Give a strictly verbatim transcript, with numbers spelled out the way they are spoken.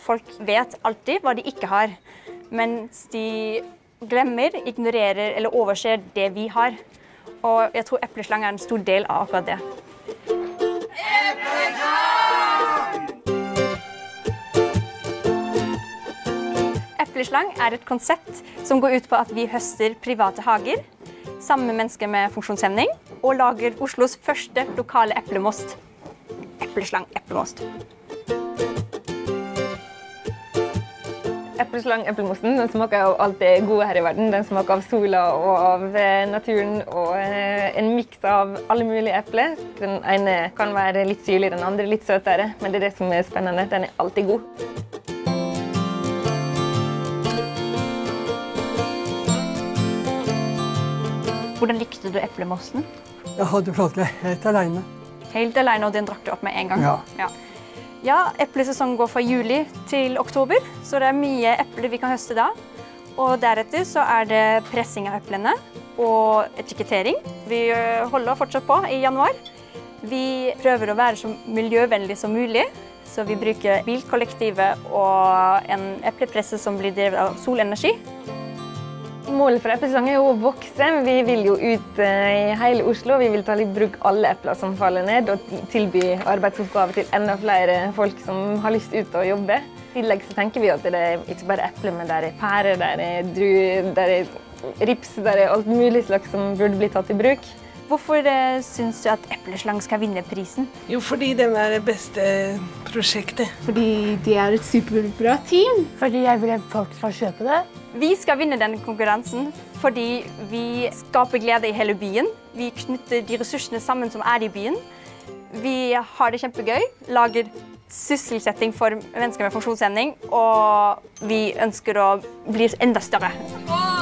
folk vet alltid hva de ikke har, mens de glemmer, ignorerer eller overser det vi har. Og jeg tror epleslang er en stor del av akkurat det. Epleslang er et konsept som går ut på at vi høster private hager, sammen med mennesker med funksjonshemning, og lager Oslos første lokale eplemost. Epleslang eplemost. Epleslang eplemosten den smaker av alt det gode her i verden. Den smaker av sola og av naturen og en miks av alle mulige epler. Den ene kan være litt syrlig, den andre litt søtere, men det er det som er spennende. Den er alltid god. Hvordan likte du eplemosten? Jeg hadde klart det helt alene. Helt alene, og den drakk du opp med en gang? Ja. Ja. Ja, eplesesongen går fra juli til oktober, så det er mye epler vi kan høste da. Og deretter så er det pressing av eplene og etikettering. Vi holder fortsatt på i januar. Vi prøver å være så miljøvennlig som mulig, så vi bruker bilkollektivet og en eplepresse som blir drevet av solenergi. Målet for eplesesongen er jo å vokse. Vi vil jo ut i hele Oslo. Vi vil ta i bruk alle epler som faller ned og tilby arbeidsoppgaver til enda flere folk som har lyst ut å jobbe. I tillegg så tenker vi at det er ikke bare epler, men det er pærer, det er druer, det er rips, det er alt mulig slags som burde bli tatt i bruk. Hvorfor synes du at Epleslang skal vinne prisen? Jo, fordi det er det beste prosjektet. Fordi de er et superbra team. Fordi jeg vil at folk skal kjøpe det. Vi skal vinne denne konkurransen fordi vi skaper glede i hele byen. Vi knytter de ressursene sammen som er i byen. Vi har det kjempegøy, lager sysselsetting for mennesker med funksjonshemning, og vi ønsker å bli enda større.